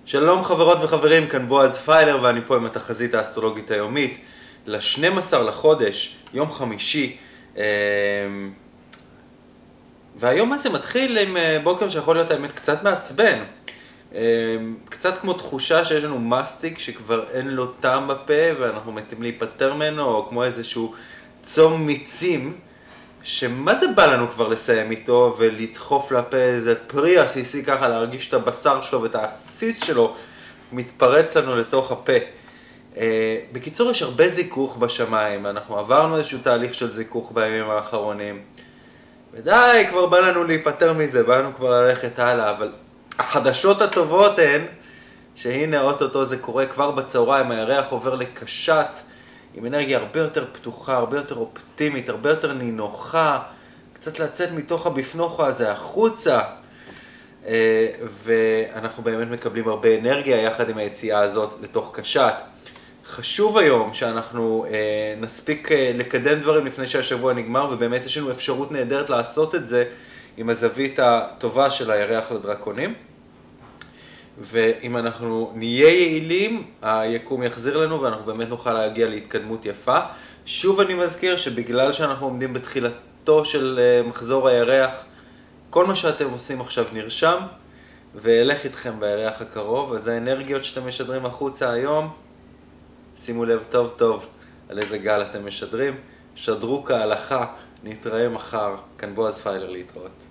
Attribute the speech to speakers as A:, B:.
A: שלום חברות וחברים, כאן בועז פיילר ואני פה עם התחזית האסטרולוגית היומית ל-12 לחודש, יום חמישי. והיום הזה מתחיל עם בוקר שיכול להיות האמת קצת מעצבן. קצת כמו תחושה שיש לנו מסטיק שכבר אין לו טעם בפה ואנחנו מתים להיפטר ממנו, או כמו איזשהו צום מיצים שמה זה בא לנו כבר לסיים איתו ולדחוף לפה איזה פרי עסיסי ככה, להרגיש את הבשר שלו ואת העסיס שלו מתפרץ לנו לתוך הפה. בקיצור, יש הרבה זיכוך בשמיים, אנחנו עברנו איזשהו תהליך של זיכוך בימים האחרונים ודי, כבר בא לנו להיפטר מזה, בא לנו כבר ללכת הלאה, אבל החדשות הטובות הן שהנה אוטוטו זה קורה כבר בצהריים, הירח עובר לקשת עם אנרגיה הרבה יותר פתוחה, הרבה יותר אופטימית, הרבה יותר נינוחה, קצת לצאת מתוך הבפנוכו הזה החוצה, ואנחנו באמת מקבלים הרבה אנרגיה יחד עם היציאה הזאת לתוך קשת. חשוב היום שאנחנו נספיק לקדם דברים לפני שהשבוע נגמר, ובאמת יש לנו אפשרות נהדרת לעשות את זה עם הזווית הטובה של הירח לדרקונים. ואם אנחנו נהיה יעילים, היקום יחזיר לנו ואנחנו באמת נוכל להגיע להתקדמות יפה. שוב אני מזכיר שבגלל שאנחנו עומדים בתחילתו של מחזור הירח, כל מה שאתם עושים עכשיו נרשם וילך איתכם בירח הקרוב. אז האנרגיות שאתם משדרים החוצה היום, שימו לב טוב טוב על איזה גל אתם משדרים. שדרו כהלכה, נתראה מחר. כאן בועז פיילר, להתראות.